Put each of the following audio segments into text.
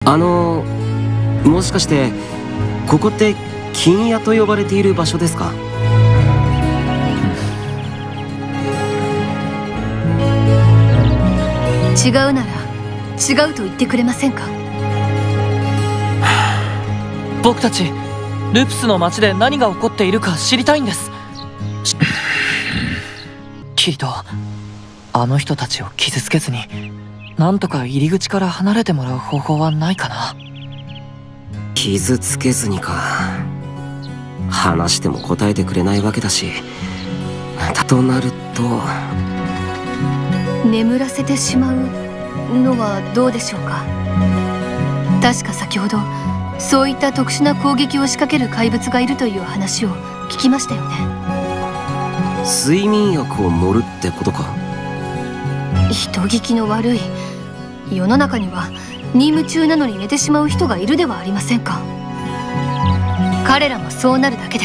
もしかしてここって金屋と呼ばれている場所ですか？ 違うなら違うと言ってくれませんか？ 僕たちルプスの町で何が起こっているか知りたいんです。キリト、あの人たちを傷つけずになんとか入り口から離れてもらう方法はないかな。 傷つけずにか。話しても答えてくれないわけだし、となると眠らせてしまうのはどうでしょうか。確か先ほどそういった特殊な攻撃を仕掛ける怪物がいるという話を聞きましたよね。 睡眠薬を盛るってことか。 人聞きの悪い。世の中には任務中なのに寝てしまう人がいるではありませんか。彼らもそうなるだけです。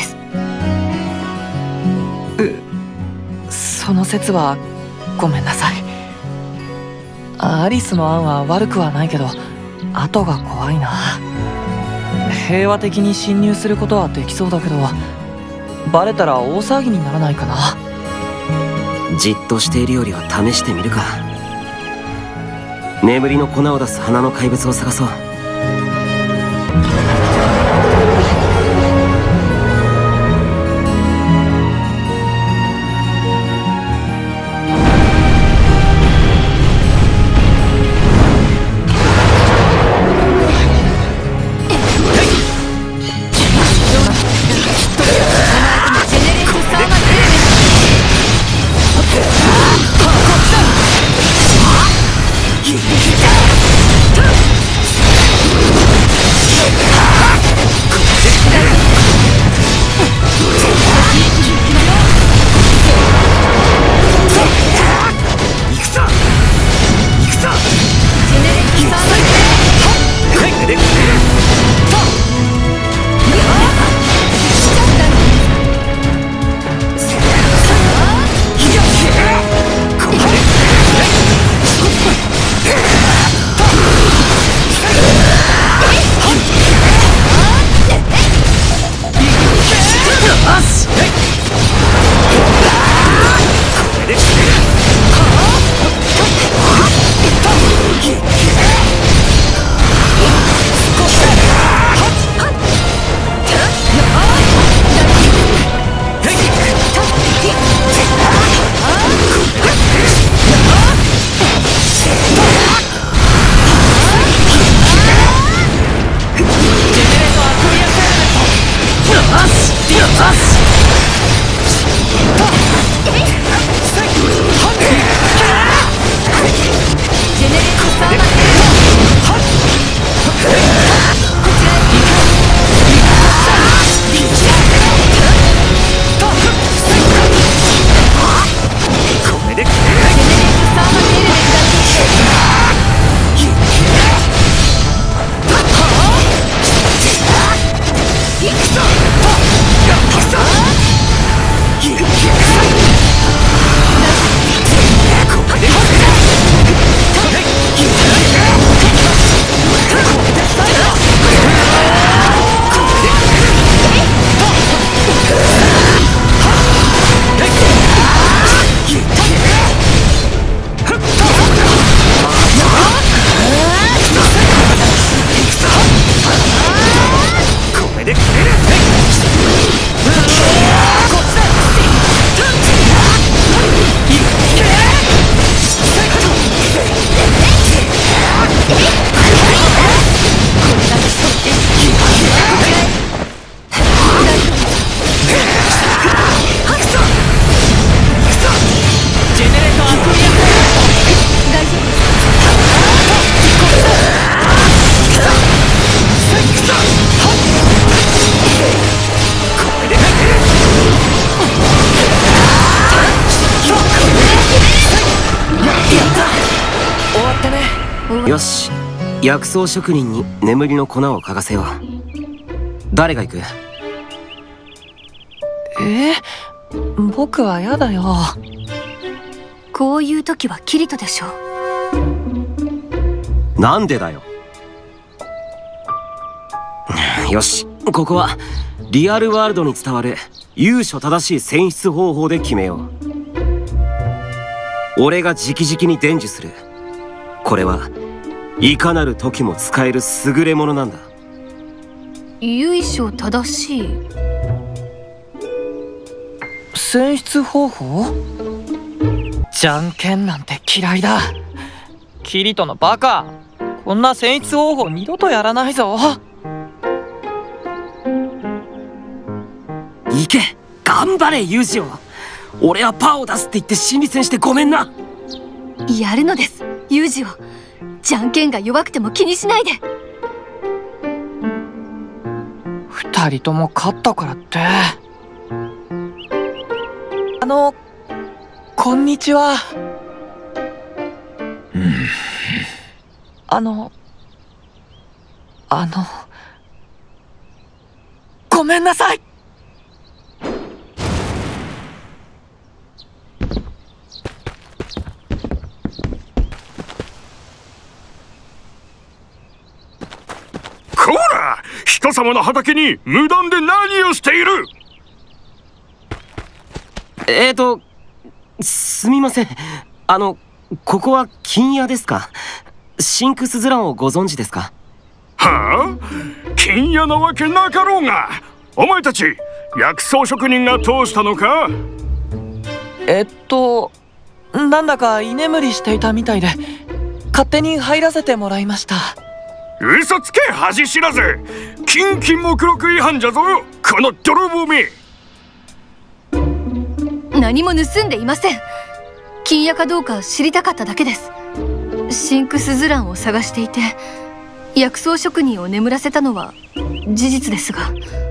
その説はごめんなさい。アリスの案は悪くはないけど後が怖いな。平和的に侵入することはできそうだけどバレたら大騒ぎにならないかな。 じっとしているよりは試してみるか。眠りの粉を出す花の怪物を探そう。よし、薬草職人に眠りの粉を嗅がせよう。誰が行く？ 僕はやだよ。 こういう時はキリトでしょう。 なんでだよ。 よし、ここはリアルワールドに伝わる由緒正しい選出方法で決めよう。俺が直々に伝授する。これはいかなる時も使える優れものなんだ。 由緒正しい選出方法？じゃんけんなんて嫌いだ。キリトのバカ、こんな選出方法二度とやらないぞ。 行け、頑張れユージオ。俺はパーを出すって言って心理戦してごめんな。 やるのですユージを。じゃんけんが弱くても気にしないで。 二人とも勝ったからって。こんにちは。ごめんなさい。 こら！人様の畑に無断で何をしている！ すみません。ここは金屋ですか？シンクスズランをご存知ですか？ はあ？金屋なわけなかろうが。お前たち薬草職人が通したのか？ なんだか居眠りしていたみたいで勝手に入らせてもらいました。 嘘つけ恥知らず。禁忌目録違反じゃぞこの泥棒め。 何も盗んでいません。金屋かどうか知りたかっただけです。シンクスズランを探していて薬草職人を眠らせたのは事実ですが。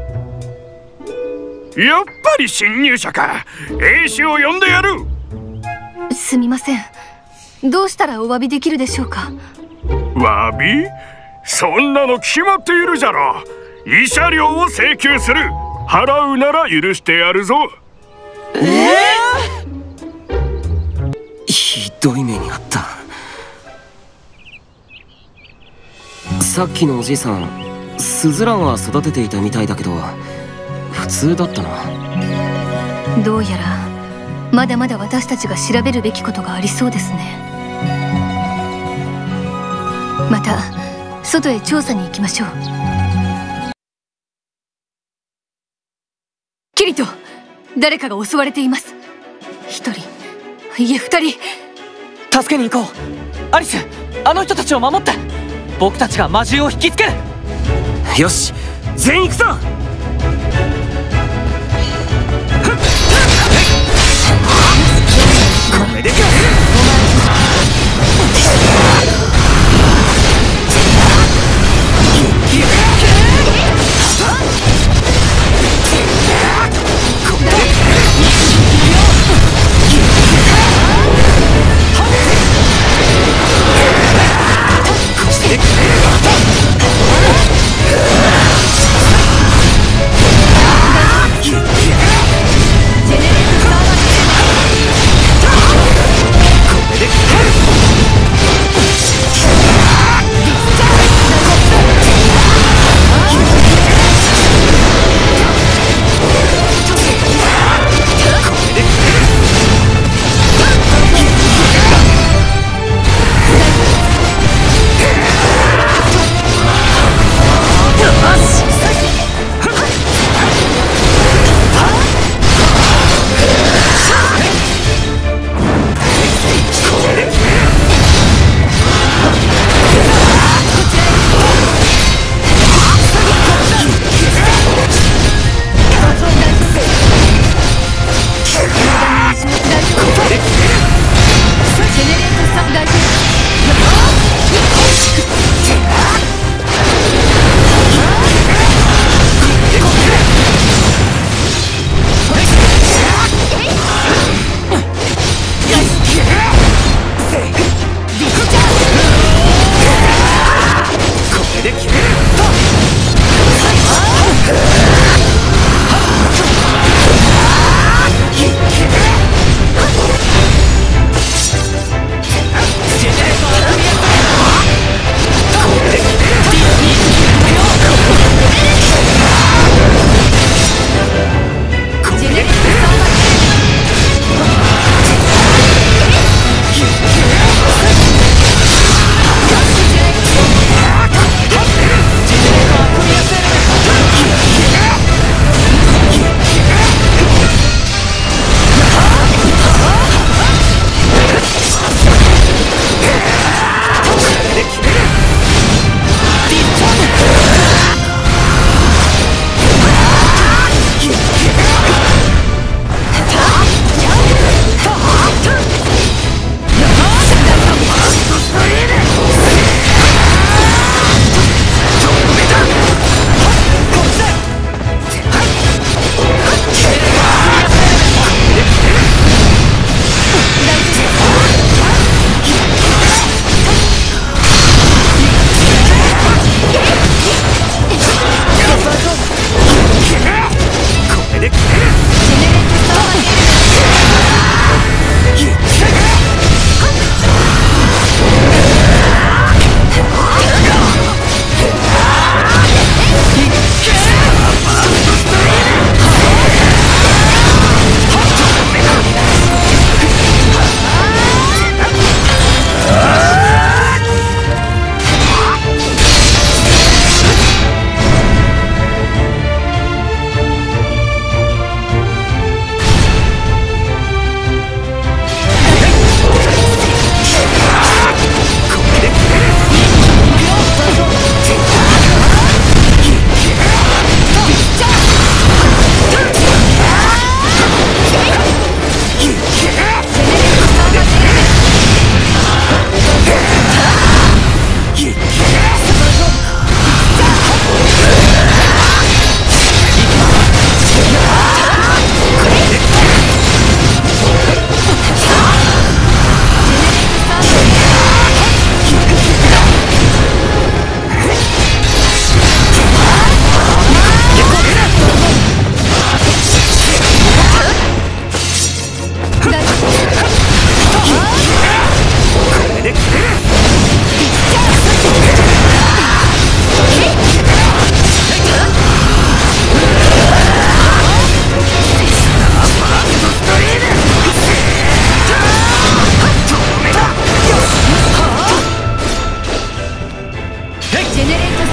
やっぱり侵入者か。兵士を呼んでやる。 すみません。どうしたらお詫びできるでしょうか？ 詫び？そんなの決まっているじゃろ。慰謝料を請求する。払うなら許してやるぞ。 ひどい目にあった。さっきのおじいさん、スズランは育てていたみたいだけど普通だったな。 どうやらまだまだ私たちが調べるべきことがありそうですね。また外へ調査に行きましょう。キリト、誰かが襲われています。一人、いえ二人。 助けに行こう。アリス、あの人たちを守って。僕たちが魔獣を引きつける。 よし、全員行くぞ。これでか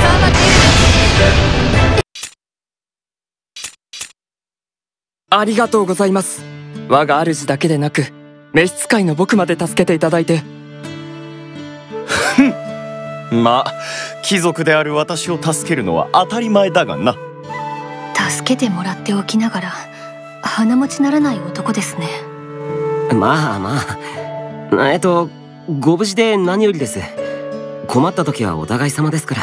ありがとうございます。我が主だけでなく召使いの僕まで助けていただいて。 まあ貴族である私を助けるのは当たり前だがな。 助けてもらっておきながら鼻持ちならない男ですね。 まあまあ、ご無事で何よりです。困った時はお互い様ですから。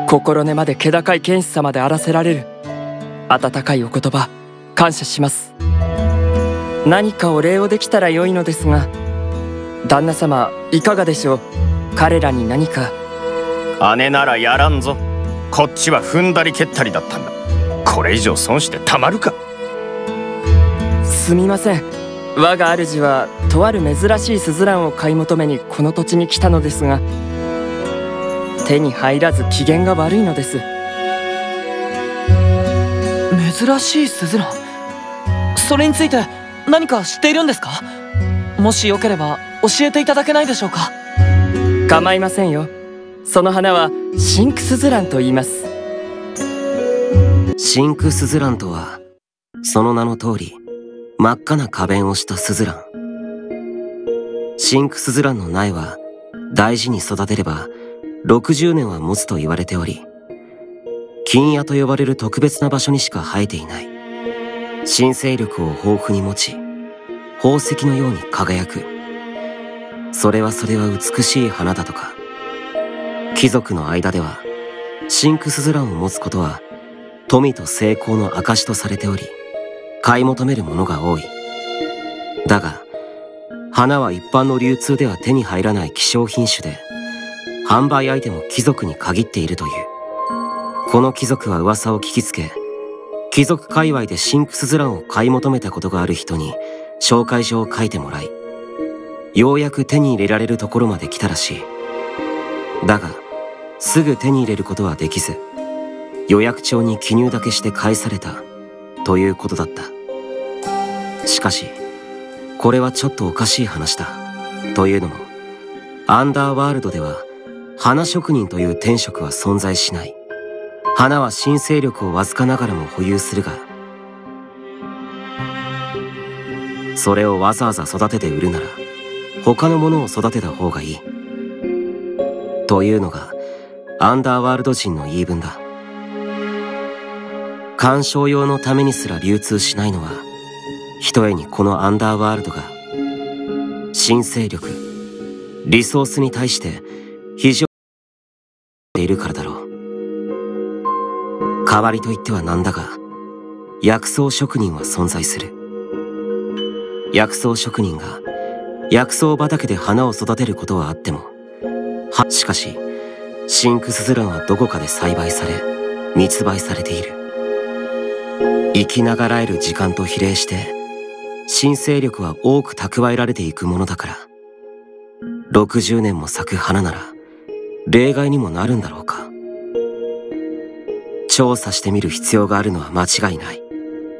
心根まで気高い剣士様であらせられる温かいお言葉感謝します。何かお礼をできたら良いのですが、旦那様いかがでしょう。彼らに何か。 姉ならやらんぞ。こっちは踏んだり蹴ったりだったんだ。これ以上損してたまるか。 すみません。我が主はとある珍しいスズランを買い求めにこの土地に来たのですが、手に入らず機嫌が悪いのです。 珍しいスズラン、それについて何か知っているんですか？もしよければ教えていただけないでしょうか？ 構いませんよ。その花はシンクスズランと言います。 シンクスズランとはその名の通り真っ赤な花弁をしたスズラン。シンクスズランの苗は大事に育てれば60年は持つと言われており、金野と呼ばれる特別な場所にしか生えていない新生力を豊富に持ち、宝石のように輝く。それは美しい花だとか。貴族の間ではシンクスズランを持つことは富と成功の証とされており、買い求めるものが多い。だが花は一般の流通では手に入らない希少品種で、販売相手も貴族に限っているという。この貴族は噂を聞きつけ、貴族界隈でシンクスズランを買い求めたことがある人に紹介状を書いてもらい、ようやく手に入れられるところまで来たらしい。だがすぐ手に入れることはできず、予約帳に記入だけして返されたということだった。しかしこれはちょっとおかしい話だ。というのもアンダーワールドでは花職人という天職は存在しない。花は新生力をわずかながらも保有するが、それをわざわざ育てて売るなら他のものを育てた方がいいというのがアンダーワールド人の言い分だ。鑑賞用のためにすら流通しないのは、ひとえにこのアンダーワールドが新生力、リソースに対して非常にいるからだろう。代わりと言ってはなんだが、薬草職人は存在する。薬草職人が薬草畑で花を育てることはあっても、しかしシンクスズランはどこかで栽培され密売されている。生きながらえる時間と比例して新生力は多く蓄えられていくものだから、60年も咲く花なら例外にもなるんだろうか。調査してみる必要があるのは間違いない。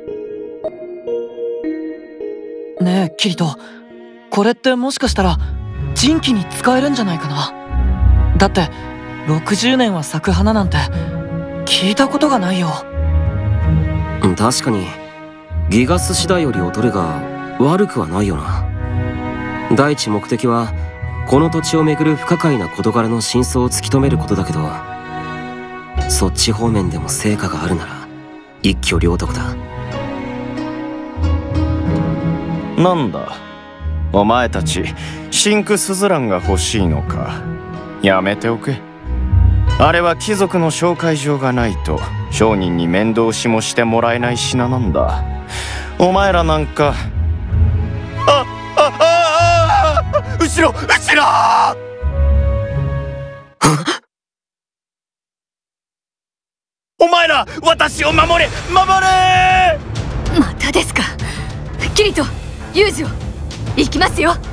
ねえキリト、これってもしかしたら人気に使えるんじゃないかな。だって60年は咲く花なんて聞いたことがないよ。 確かにギガス次第より劣るが悪くはないよな。第一目的はこの土地をめぐる不可解な事柄の真相を突き止めることだけど、そっち方面でも成果があるなら一挙両得だ。 なんだお前たち、シンクスズランが欲しいのか。やめておけ。あれは貴族の紹介状がないと商人に面倒しもしてもらえない品なんだ。お前らなんか後ろお前ら私を守れ。 またですか。キリト、ユージを行きますよ。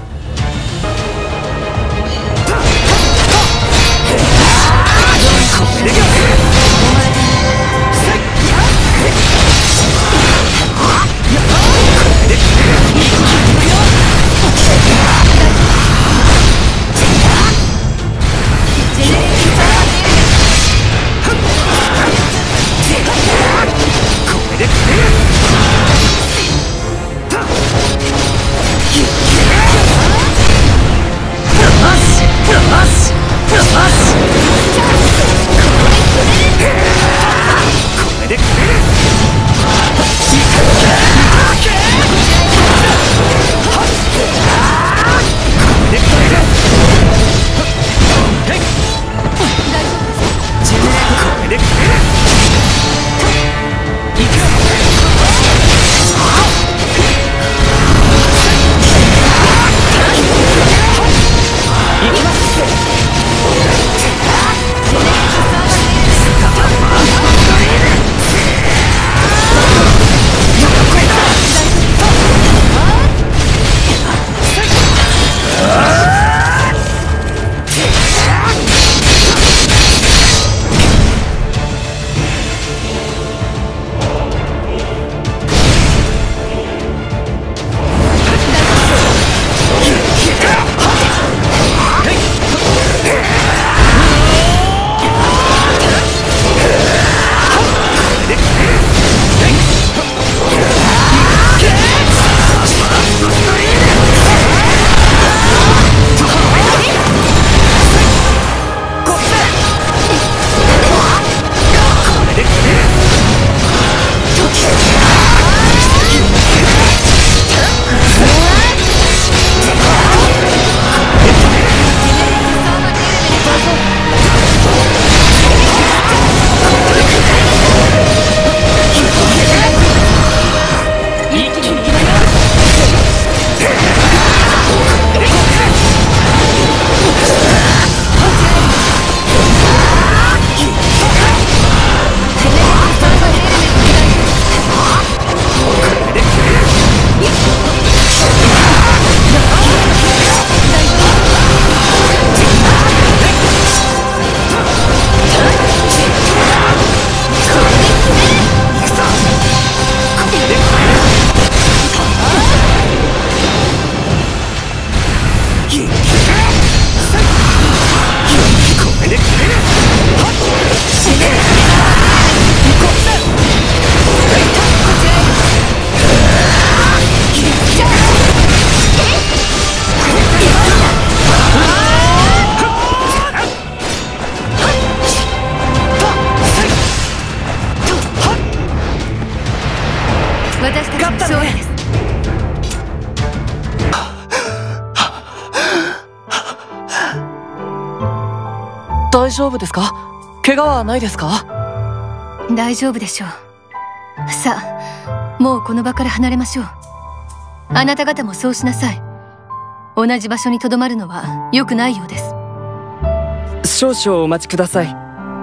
大丈夫ですか？怪我はないですか？ 大丈夫でしょう。さあ、もうこの場から離れましょう。あなた方もそうしなさい。同じ場所にとどまるのは良くないようです。 少々お待ちください。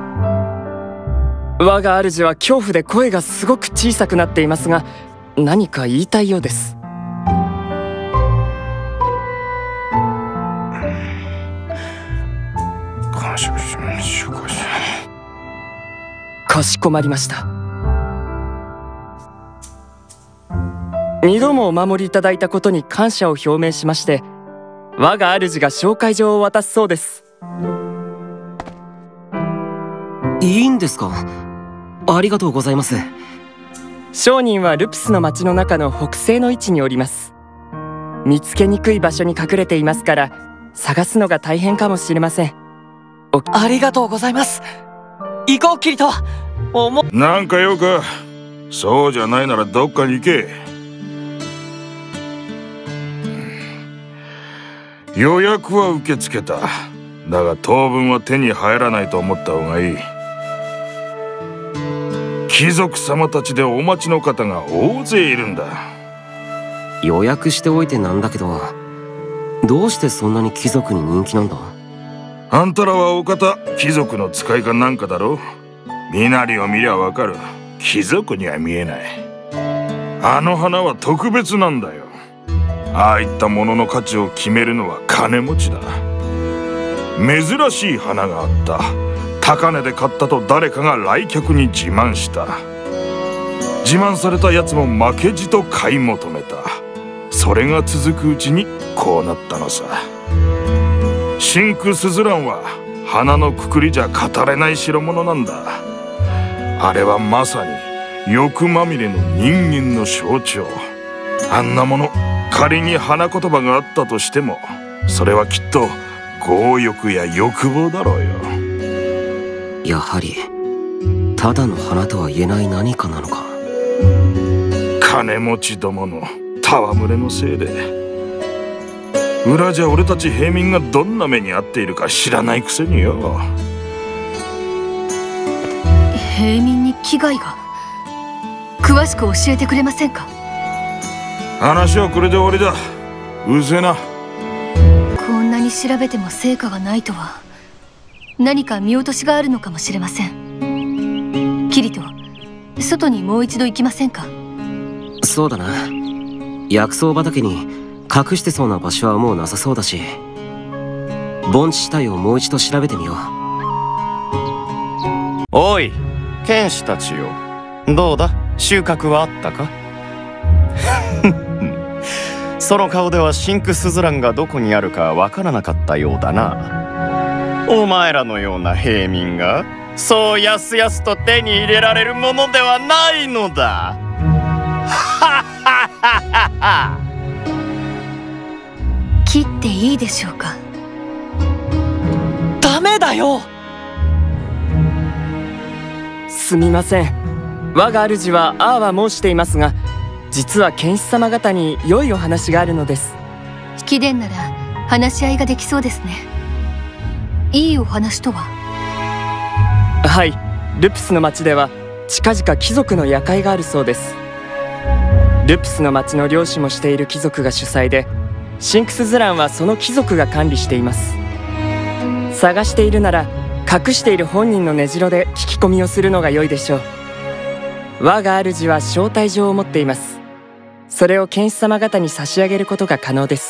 我が主は恐怖で声がすごく小さくなっていますが、何か言いたいようです。かしこまりました。2度もお守りいただいたことに感謝を表明しまして、我が主が紹介状を渡すそうです。 いいんですか？ありがとうございます。 商人はルプスの町の中の北西の位置におります。見つけにくい場所に隠れていますから、探すのが大変かもしれません。 ありがとうございます。行こうキリト。 なんかよく、そうじゃないならどっかに行け。予約は受け付けた。だが当分は手に入らないと思った方がいい。貴族様たちでお待ちの方が大勢いるんだ。 予約しておいてなんだけど、どうしてそんなに貴族に人気なんだ？ あんたらはお方貴族の使いかなんかだろ。身なりを見りゃわかる。貴族には見えない。あの花は特別なんだよ。ああいったものの価値を決めるのは金持ちだ。珍しい花があった。高値で買ったと誰かが来客に自慢した。自慢されたやつも負けじと買い求めた。それが続くうちにこうなったのさ。真紅スズランは花のくくりじゃ語れない代物なんだ。あれはまさに欲まみれの人間の象徴。あんなもの仮に花言葉があったとしても、それはきっと強欲や欲望だろうよ。 やはりただの花とは言えない何かなのか。 金持ちどもの戯れのせいで、裏じゃ俺たち平民がどんな目に遭っているか知らないくせによ。 平民に危害が？詳しく教えてくれませんか？ 話はこれで終わりだ。うぜな。 こんなに調べても成果がないとは、何か見落としがあるのかもしれません。キリト、外にもう一度行きませんか？ そうだな。薬草畑に隠してそうな場所はもうなさそうだし、盆地地帯をもう一度調べてみよう。 おい剣士たちよ、どうだ、収穫はあったか？その顔では真紅スズランがどこにあるかわからなかったようだな。お前らのような平民がそうやすやすと手に入れられるものではないのだ。 切っていいでしょうか？ ダメだよ。 すみません。我が主はああは申していますが、実は剣士様方に良いお話があるのです。 貴殿なら話し合いができそうですね。いいお話とは？ はい、ルプスの町では近々貴族の夜会があるそうです。ルプスの町の領主もしている貴族が主催で、シンクスズランはその貴族が管理しています。探しているなら隠している本人の根城で聞き込みをするのが良いでしょう。我が主は招待状を持っています。それを剣士様方に差し上げることが可能です。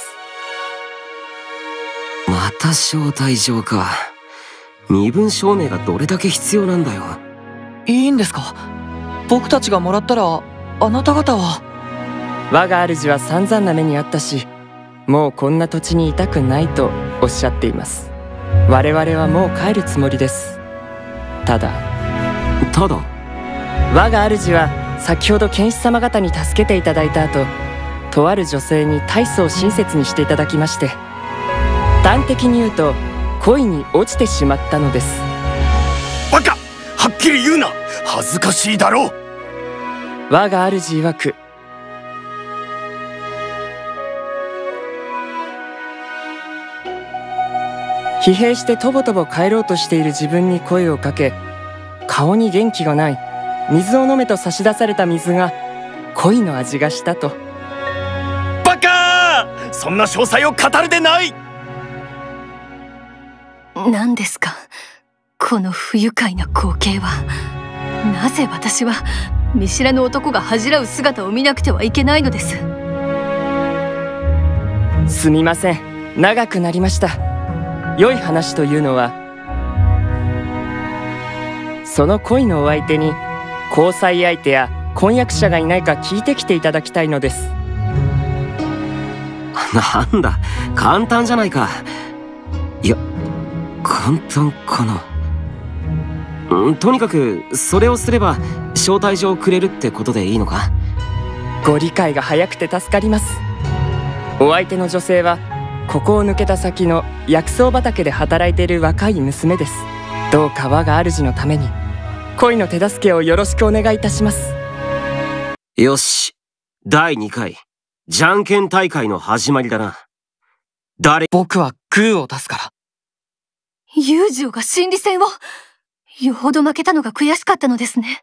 また招待状か。身分証明がどれだけ必要なんだよ。 いいんですか？僕たちがもらったらあなた方は？ 我が主は散々な目にあったし、もうこんな土地にいたくないとおっしゃっています。我々はもう帰るつもりです。ただ我が主は先ほど剣士様方に助けていただいた後、とある女性に大層親切にしていただきまして、端的に言うと恋に落ちてしまったのです。 バカ！はっきり言うな！恥ずかしいだろう。 我が主曰く、 疲弊してとぼとぼ帰ろうとしている自分に声をかけ、顔に元気がない、水を飲めと差し出された水が恋の味がしたと。 バカー！そんな詳細を語るでない。 何ですかこの不愉快な光景は。なぜ私は見知らぬ男が恥じらう姿を見なくてはいけないのです。 すみません、長くなりました。良い話というのは、その恋のお相手に交際相手や婚約者がいないか聞いてきていただきたいのです。 なんだ、簡単じゃないか。いや、簡単かな。とにかくそれをすれば招待状をくれるってことでいいのか？ ご理解が早くて助かります。お相手の女性はここを抜けた先の薬草畑で働いている若い娘です。どうか我が主のために恋の手助けをよろしくお願いいたします。 よし、第2回じゃんけん大会の始まりだな。 僕はグーを出すから。 友情が心理戦を。よほど負けたのが悔しかったのですね。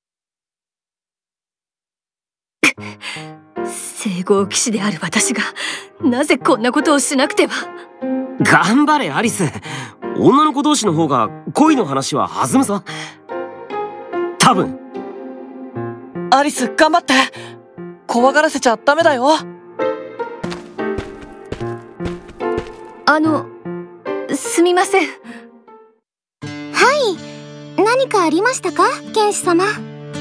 聖号騎士である私がなぜこんなことをしなくては。 頑張れアリス、女の子同士の方が恋の話は弾むぞ。多分。 アリス頑張って、怖がらせちゃダメだよ。 すみません。 はい、何かありましたか、剣士様。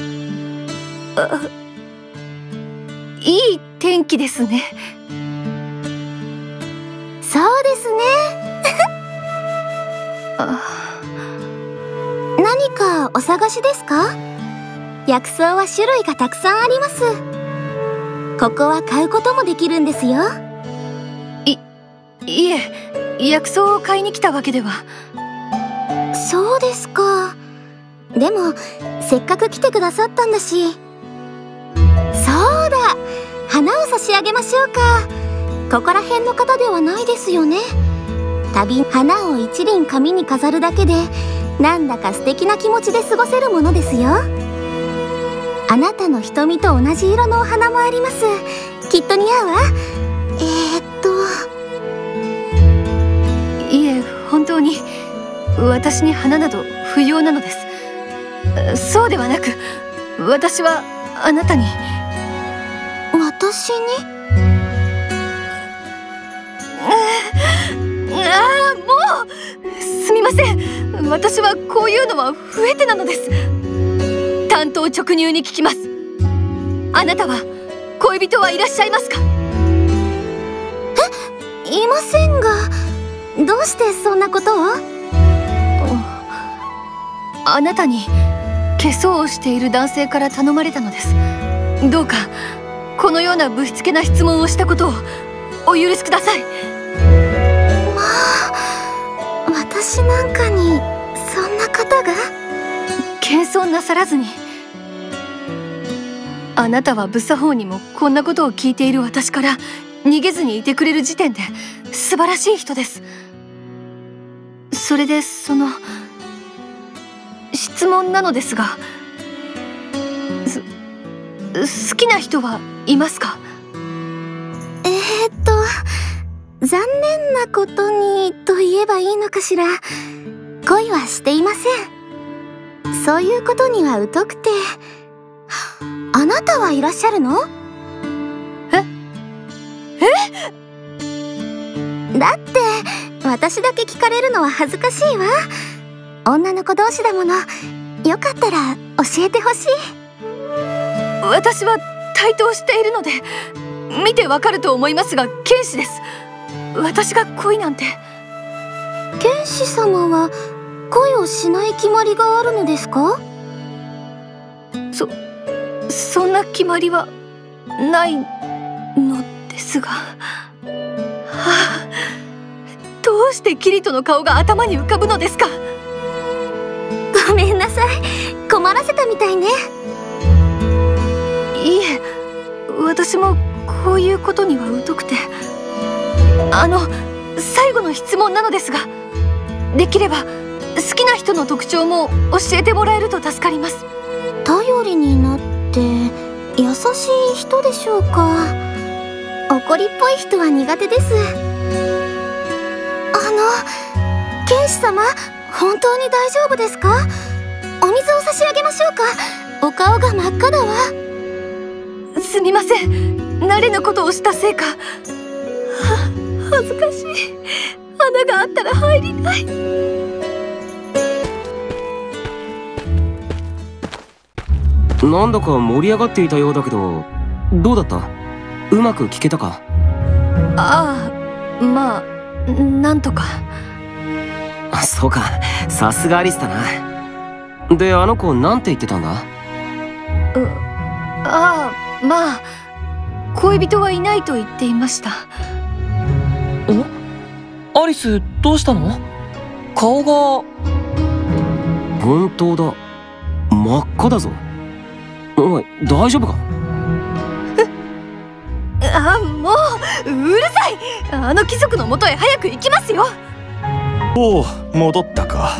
いい天気ですね。 そうですね。何かお探しですか？薬草は種類がたくさんあります。ここは買うこともできるんですよ。 いえ、薬草を買いに来たわけでは。 そうですか。でもせっかく来てくださったんだし。そうだ、花を差し上げましょうか。ここら辺の方ではないですよね。花を一輪紙に飾るだけでなんだか素敵な気持ちで過ごせるものですよ。あなたの瞳と同じ色のお花もあります。きっと似合うわ。 いえ、本当に私に花など不要なのです。そうではなく、私はあなたに。 私に？ もうすみません。私はこういうのは不得手なのです。単刀直入に聞きます。あなたは恋人はいらっしゃいますか？ いませんが、どうしてそんなことを？ あなたに化粧をしている男性から頼まれたのです。どうかこのようなぶしつけな質問をしたことをお許しください。 まあ、私なんかにそんな方が？ 謙遜なさらずに。あなたは不作法にもこんなことを聞いている私から逃げずにいてくれる時点で素晴らしい人です。それで質問なのですが、好きな人はいますか？ 残念なことにと言えばいいのかしら。恋はしていません。そういうことには疎くて。あなたはいらっしゃるの？だって私だけ聞かれるのは恥ずかしいわ。女の子同士だもの。よかったら教えてほしい。 私は対等しているので見てわかると思いますが、剣士です。私が恋なんて。 剣士様は恋をしない決まりがあるのですか？ そんな決まりはないのですが。どうしてキリトの顔が頭に浮かぶのですか？ ごめんなさい、困らせたみたいね。 いいえ、私もこういうことには疎くて。最後の質問なのですが。 できれば好きな人の特徴も教えてもらえると助かります。 頼りになって優しい人でしょうか。怒りっぽい人は苦手です。剣士様、本当に大丈夫ですか？お水を差し上げましょうか。お顔が真っ赤だわ。 すみません、慣れぬことをしたせいか。恥ずかしい。穴があったら入りたい。 なんだか盛り上がっていたようだけど、どうだった？うまく聞けたか？ ああ、まあなんとか。 そうか、さすがアリスだな。で、あの子なんて言ってたんだ？ ああ、まあ恋人はいないと言っていました。 アリス、どうしたの？顔が。 本当だ、真っ赤だぞ。おい、大丈夫か？ もううるさい。あの貴族のもとへ早く行きますよ。 おお、戻ったか。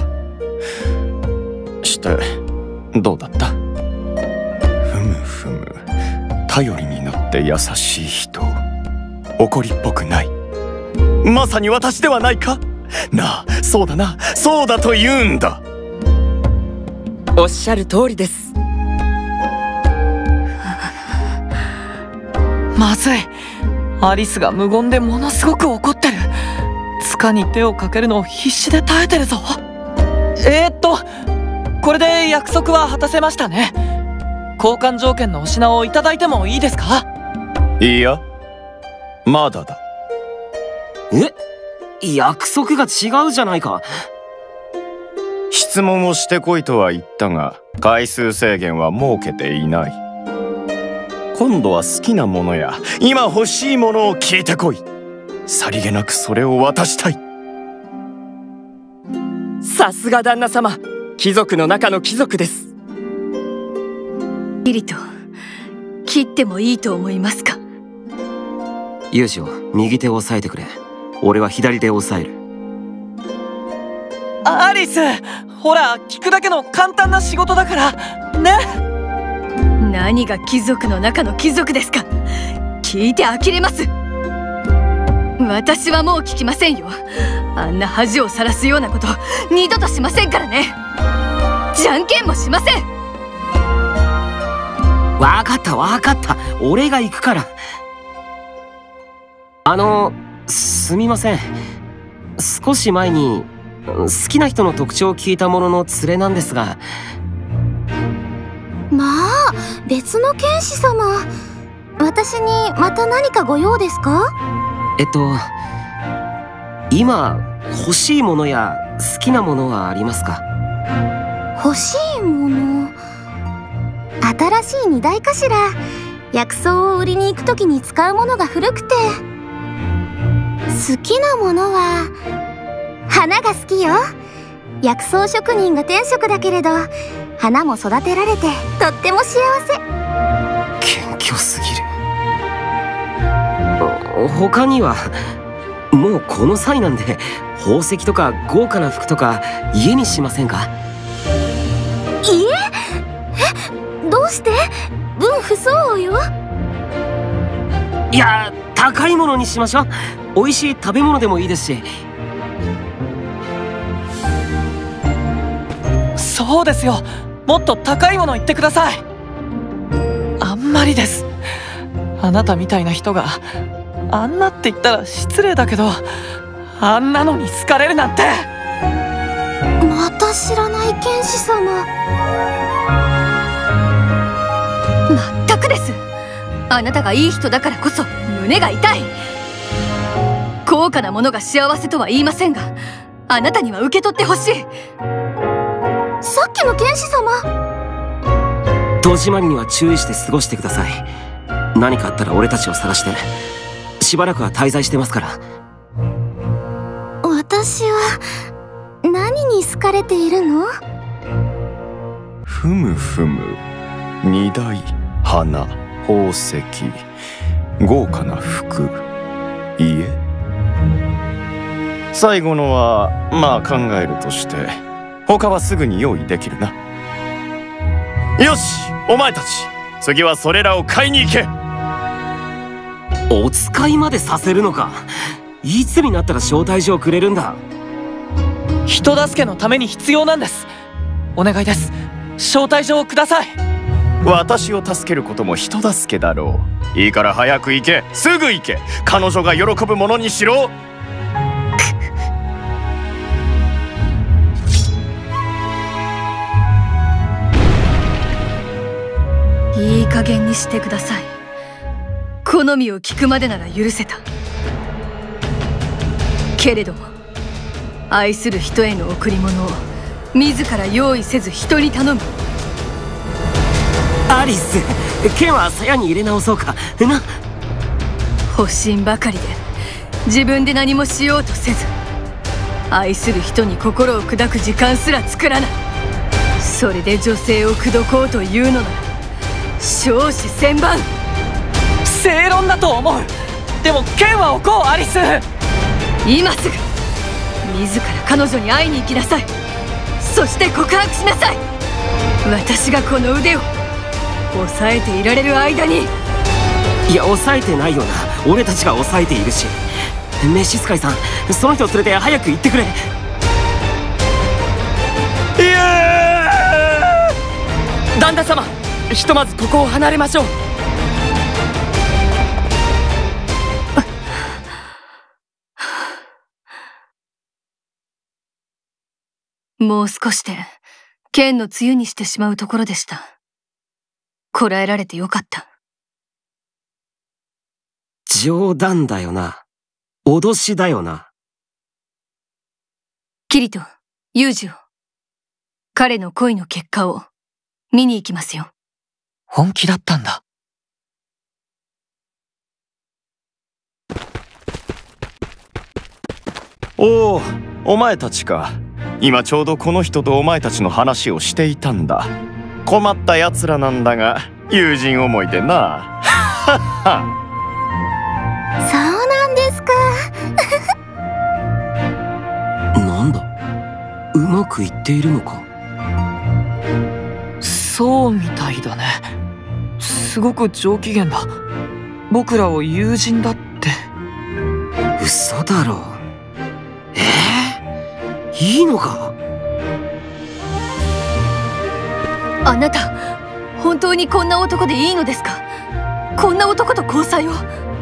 してどうだった？ふむふむ、頼りになって優しい人、怒りっぽくない。まさに私ではないか。なあ、そうだな、そうだと言うんだ。 おっしゃる通りです。 まずい。アリスが無言でものすごく怒ってる。塚に手をかけるのを必死で耐えてるぞ。これで約束は果たせましたね。交換条件のお品をいただいてもいいですか？ いや、まだだ。 約束が違うじゃないか。 質問をしてこいとは言ったが、回数制限は設けていない。今度は好きなものや今欲しいものを聞いてこい。さりげなくそれを渡したい。 さすが旦那様、貴族の中の貴族です。 キリト、切ってもいいと思いますか？ ユージを右手を押さえてくれ。俺は左手を押さえる。 アリス、ほら、聞くだけの簡単な仕事だからね。 何が貴族の中の貴族ですか？聞いて呆れます。私はもう聞きませんよ。あんな恥をさらすようなこと二度としませんからね。じゃんけんもしません。 わかったわかった、俺が行くから。すみません。少し前に好きな人の特徴を聞いたものの連れなんですが。 まあ、別の剣士様。私にまた何かご用ですか？ 今欲しいものや好きなものはありますか？ 欲しいもの。新しい荷台かしら。薬草を売りに行く時に使うものが古くて。好きなものは花が好きよ。薬草職人が天職だけれど、花も育てられてとっても幸せ。 謙虚すぎる。他にはもうこの際なんで、宝石とか豪華な服とか家にしませんか？ 家？どうして？分不相応よ。 いや、高いものにしましょう。美味しい食べ物でもいいですし。 そうですよ、もっと高いもの言ってください。あんまりです。あなたみたいな人があんなって言ったら失礼だけど、あんなのに好かれるなんて。 また知らない剣士様。 まったくです。あなたがいい人だからこそ胸が痛い。高価なものが幸せとは言いませんが、あなたには受け取ってほしい。 さっきの剣士様。 戸締まりには注意して過ごしてください。何かあったら俺たちを探して。しばらくは滞在してますから。 私は何に好かれているの？ ふむふむ、荷台、花、宝石、好かな服、家。好最後のはまあ考えるとして、他はすぐに用意できるな。よし、お前たち次はそれらを買いに行け。 お使いまでさせるのか。いつになったら招待状をくれるんだ。 人助けのために必要なんです。お願いです、招待状をください。 私を助けることも人助けだろう。いいから早く行け、すぐ行け。彼女が喜ぶものにしろ。 いい加減にしてください。好みを聞くまでなら許せた。けれども愛する人への贈り物を自ら用意せず人に頼む。 アリス、剣は鞘に入れ直そうかな。 保身ばかりで自分で何もしようとせず、愛する人に心を砕く時間すら作らない。それで女性を口説こうというのなら少子千万。 正論だと思う。でも剣は置こう、アリス。 今すぐ自ら彼女に会いに行きなさい。そして告白しなさい。私がこの腕を押さえていられる間に。 いや、押さえてないよな。俺たちが押さえているし。召使いさん、その人を連れて早く行ってくれ。 旦那様、ひとまずここを離れましょう。 もう少しで剣の露にしてしまうところでした。こらえられてよかった。 冗談だよな。脅しだよな。 キリト、ユージを、彼の恋の結果を見に行きますよ。 本気だったんだ。 おお、お前たちか。今ちょうどこの人とお前たちの話をしていたんだ。困ったやつらなんだが、友人思いでな。 そうなんですか。 なんだ、うまくいっているのか。 そうみたいだね。すごく上機嫌だ。僕らを友人だって。 嘘だろ。いいのか。 あなた、本当にこんな男でいいのですか。こんな男と交際を。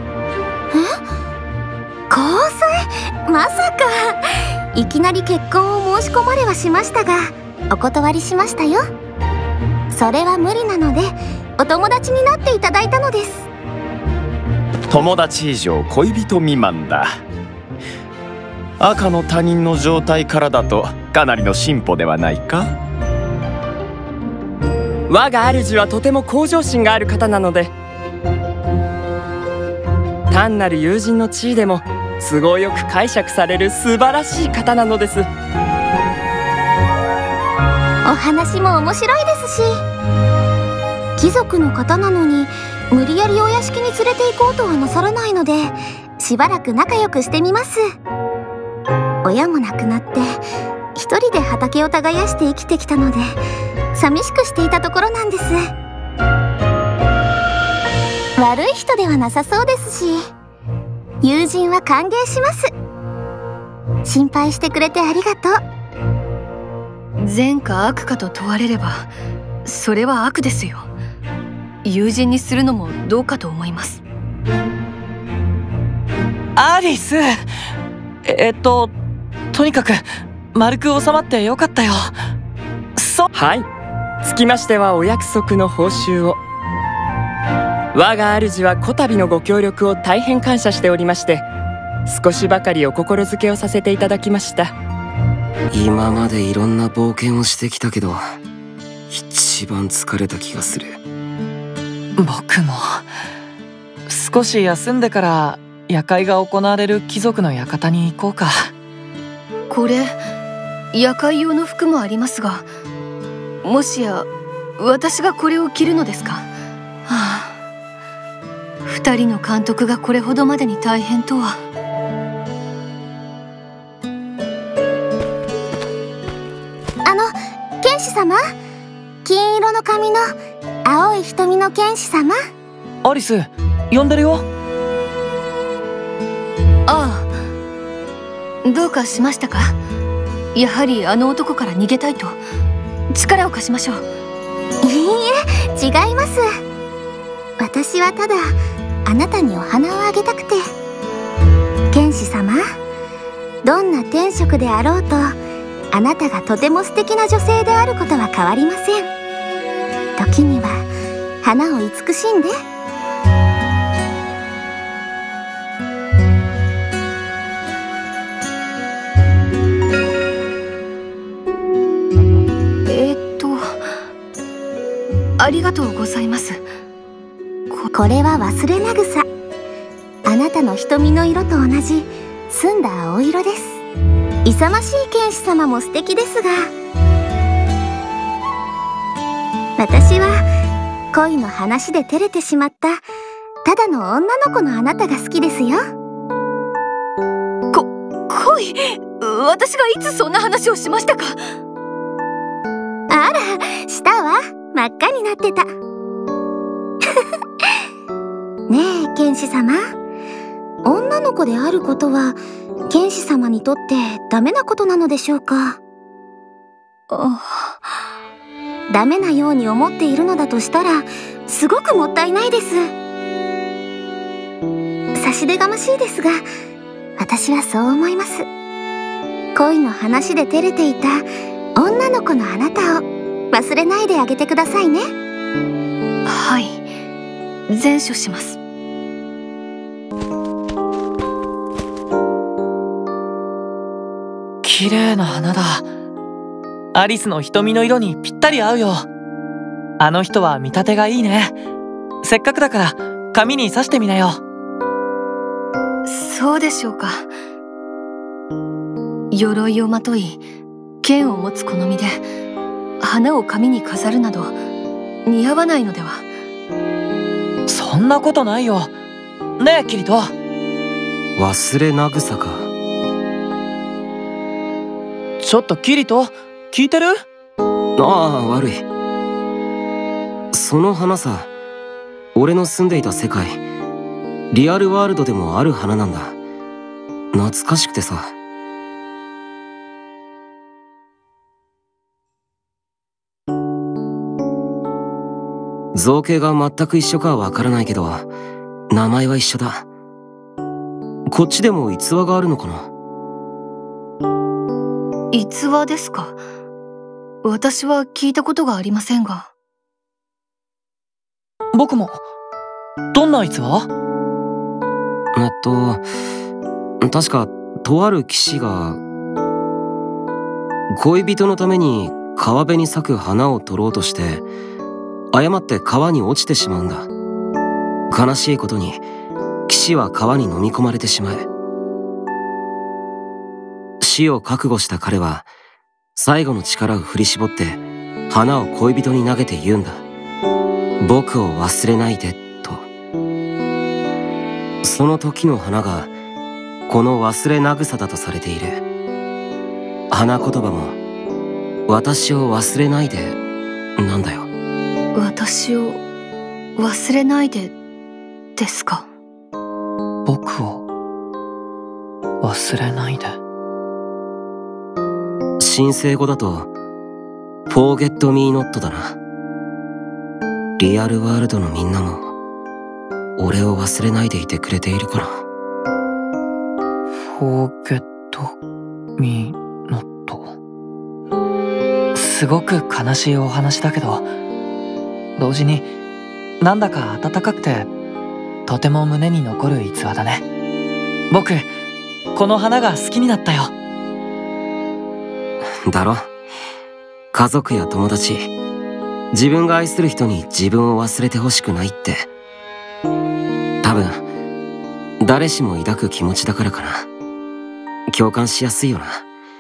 交際？まさか。いきなり結婚を申し込まれはしましたが、お断りしましたよ。それは無理なので、お友達になっていただいたのです。 友達以上恋人未満だ。赤の他人の状態からだとかなりの進歩ではないか。 我が主はとても向上心がある方なので、単なる友人の地位でも都合よく解釈される素晴らしい方なのです。 お話も面白いですし、貴族の方なのに無理やりお屋敷に連れて行こうとはなさらないので、しばらく仲良くしてみます。親も亡くなって一人で畑を耕して生きてきたので、寂しくしていたところなんです。悪い人ではなさそうですし、友人は歓迎します。心配してくれてありがとう。 善か悪かと問われれば、それは悪ですよ。友人にするのもどうかと思います。 アリス、とにかく丸く収まってよかったよ。 はい、つきましてはお約束の報酬を。我が主はこたびのご協力を大変感謝しておりまして、少しばかりお心づけをさせていただきました。 今までいろんな冒険をしてきたけど、一番疲れた気がする。 僕も少し休んでから夜会が行われる貴族の館に行こうか。 これ夜会用の服もありますが、もしや私がこれを着るのですか。はあ、2人の監督がこれほどまでに大変とは。 様、金色の髪の青い瞳の剣士様。 アリス、呼んでるよ。 ああ、どうかしましたか？やはりあの男から逃げたいと。力を貸しましょう。 いいえ、違います。私はただあなたにお花をあげたくて。剣士様、どんな天職であろうと、あなたがとても素敵な女性であることは変わりません。時には花を慈しんで。 ありがとうございます。 これは忘れなぐさ。あなたの瞳の色と同じ澄んだ青色です。勇ましい剣士様も素敵ですが、私は恋の話で照れてしまったただの女の子のあなたが好きですよ。 恋？私がいつそんな話をしましたか？ あら、したわ。真っ赤になってた。ねえ、剣士様、女の子であることは剣士様にとってダメなことなのでしょうか？ダメなように思っているのだとしたらすごくもったいないです。差し出がましいですが、私はそう思います。恋の話で照れていた女の子のあなたを忘れないであげてくださいね。 はい、善処します。 綺麗な花だ。アリスの瞳の色にぴったり合うよ。あの人は見立てがいいね。せっかくだから紙に刺してみなよ。 そうでしょうか。鎧をまとい、剣を持つ好みで花を髪に飾るなど似合わないのでは？ そんなことないよ。ねえキリト。 忘れなぐさか。 ちょっとキリト、聞いてる？ ああ、悪い。その花さ、俺の住んでいた世界リアルワールドでもある花なんだ。懐かしくてさ。造形が全く一緒かはわからないけど、名前は一緒だ。こっちでも逸話があるのかな？ 逸話ですか？私は聞いたことがありませんが。 僕も。どんな逸話？ 確かとある騎士が恋人のために川辺に咲く花を取ろうとして誤って川に落ちてしまうんだ。悲しいことに騎士は川に飲み込まれてしまう。死を覚悟した彼は最後の力を振り絞って花を恋人に投げて言うんだ。僕を忘れないでと。その時の花がこの忘れなぐさだとされている。花言葉も私を忘れないでなんだよ。 私を忘れないでですか？ 僕を忘れないで。 神聖語だと Forget me not だな。リアルワールドのみんなも俺を忘れないでいてくれているかな。 Forget me not。 すごく悲しいお話だけど、同時になんだか温かくてとても胸に残る逸話だね。僕この花が好きになったよ。 だろ？家族や友達、自分が愛する人に自分を忘れてほしくないって多分誰しも抱く気持ちだからかな。共感しやすいよな。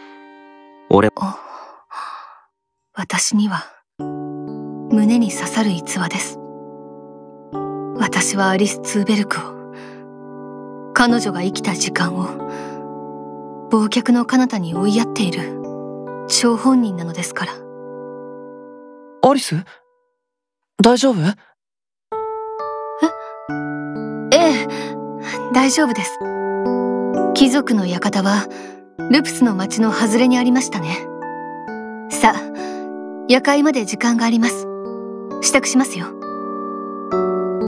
私には胸に刺さる逸話です。私はアリス・ツーベルクを、彼女が生きた時間を忘却の彼方に追いやっている張本人なのですから。 アリス？大丈夫？ ええ、大丈夫です。貴族の館はルプスの町の外れにありましたね。さあ、夜会まで時間があります。支度しますよ。